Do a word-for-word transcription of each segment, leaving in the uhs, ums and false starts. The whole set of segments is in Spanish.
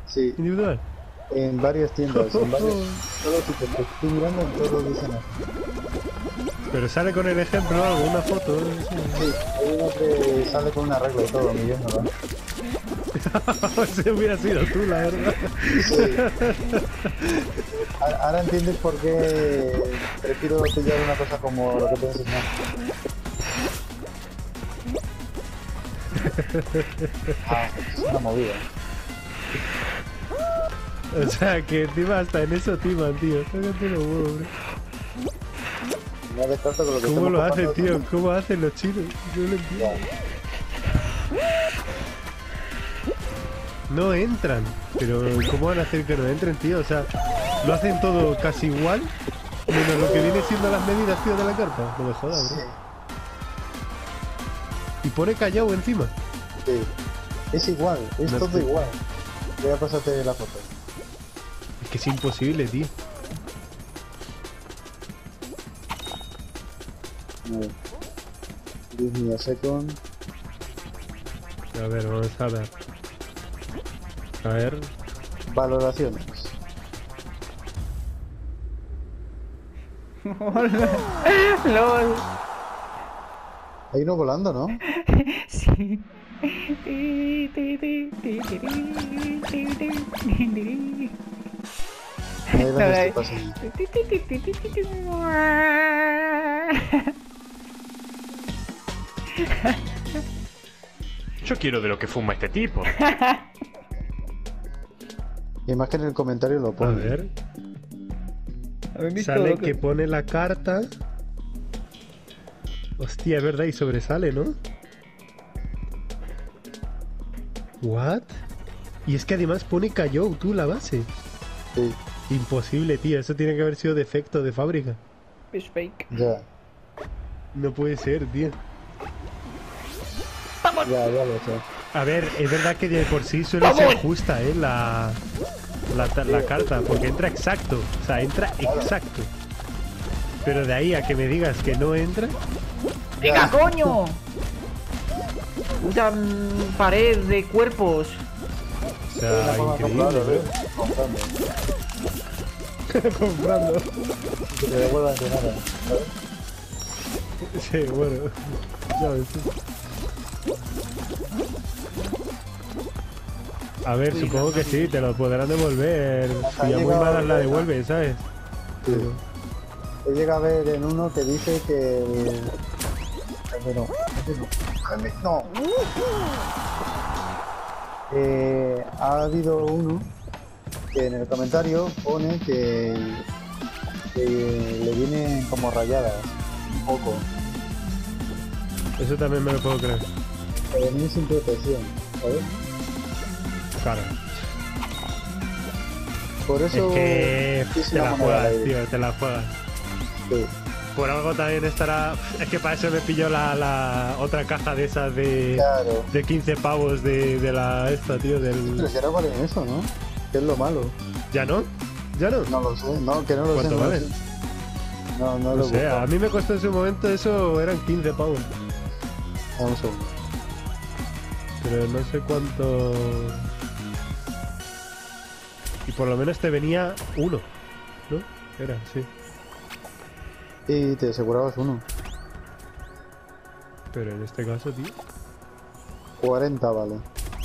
Sí. Individual. En varias tiendas, en varios... Todos los sitios que estoy mirando, en todos dicen así. Pero sale con el ejemplo algo, una foto. Sí, hay uno que sale con una regla y todo, mi Dios, ¿no? Ese hubiera sido tú, la verdad. Sí. Ahora entiendes por qué prefiero pillar una cosa como lo que te enseñé. Ah, es una movida. O sea, que encima hasta en eso timan, tío. Tócate los huevos, bro. No descarto que lo que ¿Cómo lo hacen, comprando... tío? ¿Cómo hacen los chinos? No lo entiendo. No entran. Pero ¿cómo van a hacer que no entren, tío? O sea, lo hacen todo casi igual, menos lo que viene siendo las medidas, tío, de la carpa. No me jodas, bro. Sí. Y pone callado encima. Sí. Es igual, es No todo te- igual. Voy a pasarte la foto. Es que es imposible, tío. A ver. Give me a second. A ver, vamos a ver. A ver. Valoraciones. LOL. Hay uno volando, ¿no? Sí. Ahí es donde estoy pasando. Yo quiero de lo que fuma este tipo. Y más que en el comentario lo A pone. ver. ¿Habéis visto Sale lo que pone la carta. Hostia, es verdad, y sobresale, ¿no? ¿What? Y es que además pone cayó tú la base. Sí, Imposible, tío. Eso tiene que haber sido defecto de fábrica. Es fake. ya. No puede ser, tío. Ya, ya lo sé. A ver, es verdad que de por sí suele ser justa, ¿eh? La, la, ta- la carta, porque entra exacto. O sea, entra exacto. Pero de ahí a que me digas que no entra... ¡Venga, coño! Puta mm, pared de cuerpos. O sea, increíble, ¿eh? ¿no? Comprando. Comprando. Que te devuelvan de nada. ¿Sabes? Sí, bueno. Ya ves tú. A ver, supongo que sí, te lo podrán devolver. Si a muy malas la devuelven, ¿sabes? Pero... He llegado a ver en uno que dice que... el- Jaime no. Jaime no. Jaime no. Eh, ha habido uno que en el comentario pone que, que le vienen como rayadas. Un poco. Eso también me lo puedo creer. Que le vienen sin protección. ¿Sabes? Claro. Por eso... Es que es te una la moneda juegas, de aire. tío, te la juegas. Sí. Por algo también estará... Es que para eso me pilló la, la otra caja de esas de, Claro. de quince pavos de, de la esta, tío, Pero del... si ahora valen eso, ¿no? Que es lo malo. ¿Ya no? ¿Ya no? No lo sé, no, que no lo sé. ¿Cuánto no lo vale? sé. No, no No lo sé, busco. a mí me costó en su momento eso, eran quince pavos. Dame un segundo. Pero no sé cuánto... Y por lo menos te venía uno, ¿no? Era, sí. Y te asegurabas uno. Pero en este caso, tío... cuarenta vale.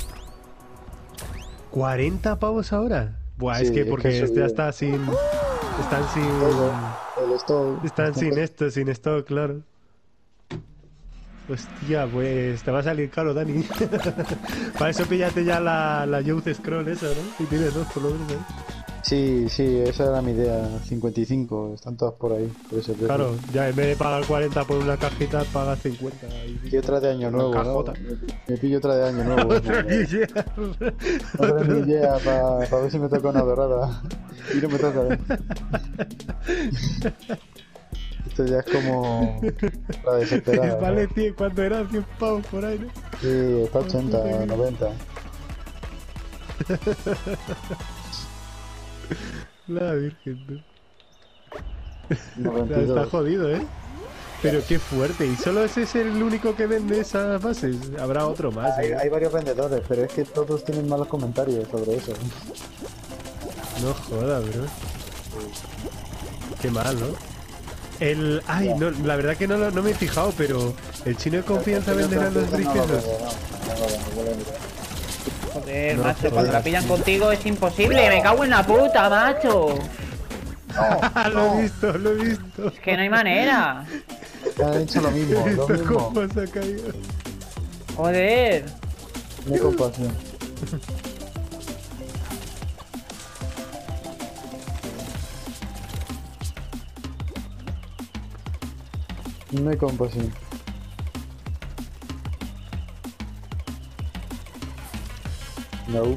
¿cuarenta pavos ahora? Buah, Sí, es que es porque que este subió. ya está sin... Están sin... Todo. El stock. Están sin esto, sin stock, claro. Hostia, pues te va a salir caro, Dani. Para eso píllate ya la, la Youth Scroll esa, ¿no? Y tienes dos por lo menos, ¿eh? Sí, sí, esa era mi idea. cincuenta y cinco, están todas por ahí. Por ese precio. Claro, ya en vez de pagar cuarenta por una cajita, pagas cincuenta. Y... Y otra de año nuevo, ¿no? cajota. Me, me pillo otra de año nuevo. Otra ¿no? guilla. Otra de mi idea para ver si me toca una dorada. Y no me toca, ¿eh? Esto ya es como la desesperada. Vale, ¿no? tío, ¿cuánto era? cien pavos por ahí, ¿no? Sí, está ochenta, noventa. La virgen, tú. noventa y Está dos. jodido, ¿eh? Pero qué fuerte. ¿Y solo ese es el único que vende esas bases? Habrá otro más. Hay, ¿eh? hay varios vendedores, pero es que todos tienen malos comentarios sobre eso. No jodas, bro. Qué mal, ¿no? El... Ay, no, la verdad que no, lo- no me he fijado, pero... ¿El chino de confianza venderá los No, no, briquetos? no, no, no, no, no, no, no. Joder, No macho, jodas, cuando la pillan tío. contigo es imposible. Me cago en la puta, macho. No, lo no, he visto, lo he visto. Es que no hay manera. te han hecho lo He mismo, lo visto mismo. cómo se ha caído. Joder. No hay compasión. No hay compasión. No.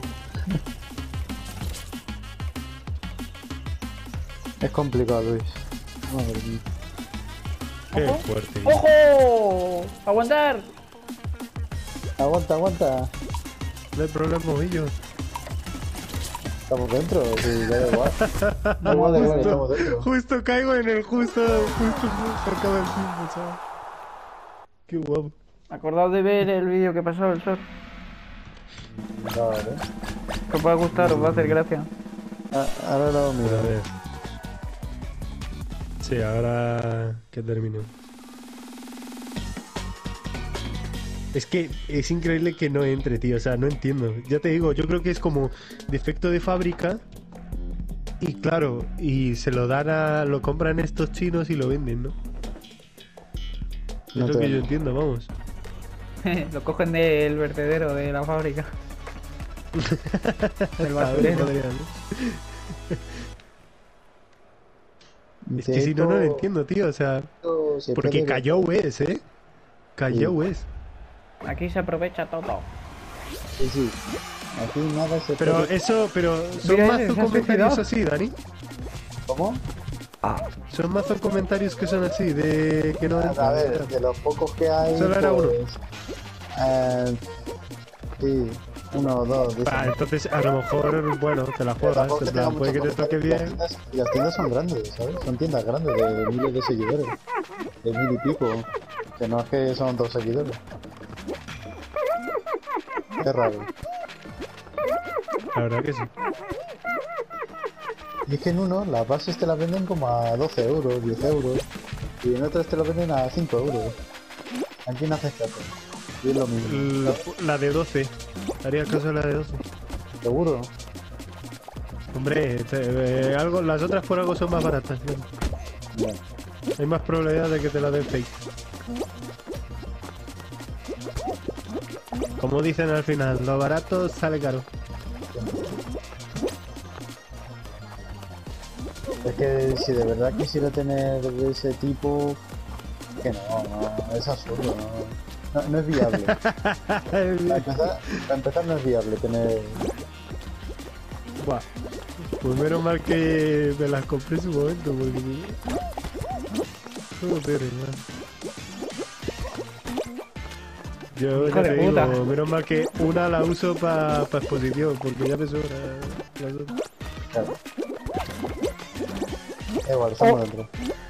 Es complicado, Luis. Madre mía. Qué Ojo. fuerte. ¡Ojo! ¡Aguantar! Aguanta, aguanta. No hay problema, ellos. Estamos dentro, sí, ya da igual. Da igual, da igual, estamos dentro. Justo caigo en el justo, justo, justo acaba el tiempo, ¿sabes? Qué guapo. Acordaos de ver el vídeo que pasó el sol. Vale. Que os va a gustar, os va a hacer gracia. Ah, ahora lo A miro. ver. Sí, ahora que termine. Es que es increíble que no entre, tío. O sea, no entiendo. Ya te digo, yo creo que es como defecto de fábrica. Y claro, y se lo dan a... Lo compran estos chinos y lo venden, ¿no? Es No lo te- que yo entiendo, vamos. Lo cogen del vertedero de la fábrica. Del A ver, basurero. podría, ¿no? Es De que si no, no lo hecho, entiendo, tío. O sea, esto se porque puede- cayó es, ¿eh? Cayó es. Aquí se aprovecha todo. Sí, sí. Aquí nada se Pero puede- eso, pero son Mira, mazo se ha comentarios suicidado. así, Dani. ¿Cómo? Son mazo comentarios que son así, de que no A entran. ver, de los pocos que hay. Solo era uno. pues, eh, sí, uno o dos. de Ah, esos. entonces a lo mejor, bueno, te la Pero juegas, tampoco en que plan, tenga puede que te muchos toque comentarios. bien. Las tiendas- Y las tiendas son grandes, ¿sabes? Son tiendas grandes de, de miles de seguidores. De mil y pico. Que no es que son dos seguidores. Qué raro. La verdad que sí. Y es que en uno las bases te las venden como a doce euros, diez euros. Y en otras te las venden a cinco euros. Aquí no haces caso. Y es lo mismo. La, la de doce. Haría caso a la de doce. ¿Seguro? Hombre, te- eh, algo, las otras por algo son más baratas. ¿No? Bueno. Hay más probabilidad de que te la den fake. Como dicen al final, lo barato sale caro. Es que si de verdad quisiera tener de ese tipo, que no, no, es absurdo, no, no, no es viable. Para empezar, para empezar no es viable tener... Buah. Pues menos mal que me las compré en su momento, porque... Joder, hermano. Yo Hijo ya de te digo, puta. menos mal que una la uso para exposición, porque ya me sobra las otras. Claro. Da igual, estamos Oh. dentro.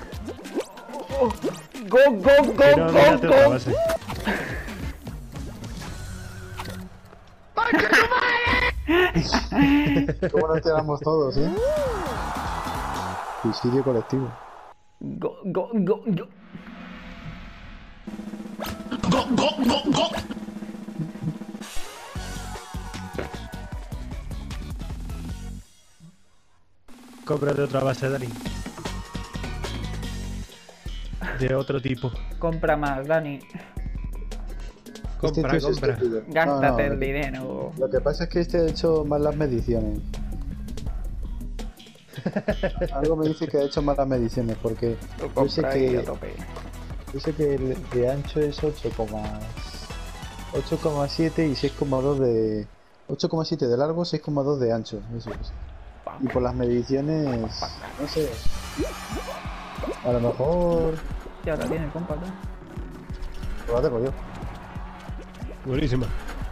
Go, go, go, Pero go, mírate otra go. base. ¿Cómo nos tiramos todos, eh? Suicidio colectivo. Go, go, go, go. Cómprate otra base, Dani. De otro tipo. Compra más, Dani. Compra, Este tío es compra. estúpido. Gástate No, no, el dinero. Lo que pasa es que este ha hecho mal las mediciones. Algo me dice que ha hecho malas mediciones porque Lo yo sé compra ahí que a tope. yo sé que el de ancho es ocho coma siete y seis coma dos de ocho coma siete de largo, seis coma dos de ancho, eso es. Y por las mediciones, no sé. A lo mejor Ya la tiene, compa. ¿no? lo hago yo. Buenísima.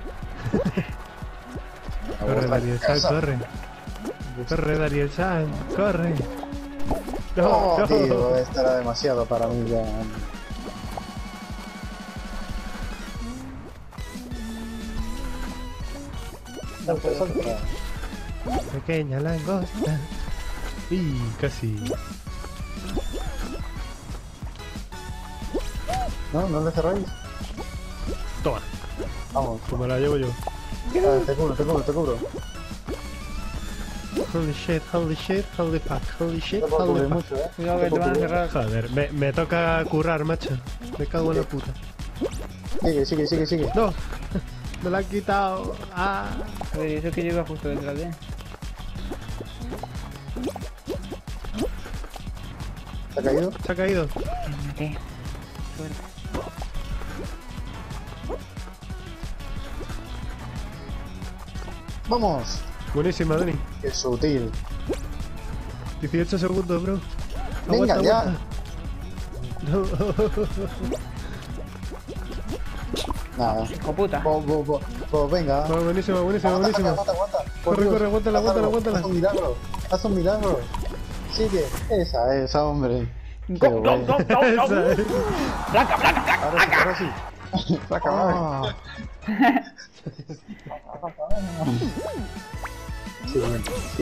Corre, Daniel San, corre. Corre, Daniel San, corre. No, No, no. tío, esto era demasiado para mí ya. Salta, salta. Pequeña langosta. Y casi. No, no le cerráis. Toma, Vamos. como la llevo yo. Ah, te cubro, te cubro, te cubro. Holy shit, holy shit, holy fuck, holy shit, No puedo holy cubrir fuck. mucho, eh. Cuidado que te van a cerrar. Joder, me, me toca currar, macho. Me cago en la puta. Sigue, sigue, sigue, sigue. No, me la han quitado. Ah. Joder, eso es que yo iba justo detrás de él. ¿Se ha caído? Se ha caído. Me maté. Suerte. ¡Vamos! Buenísima, Dani. ¡Qué sutil! dieciocho segundos, bro. ¡Venga, Aguanta, ya! aguanta. No. Nada. Hijo puta. Pues, pues, pues, pues venga. Va, buenísima, buenísima, Aguanta, buenísima. aguanta, aguanta. Por Corre, Dios, corre, aguántala, aguántala, aguántalo. aguántala. Haz un milagro. Haz un milagro. Sigue. Esa, esa, hombre. Qué Go, go, bueno. go, go, Esa go. es. Placa, placa, placa. Ahora sí, ahora sí. Placa, Ah. Sí, bueno.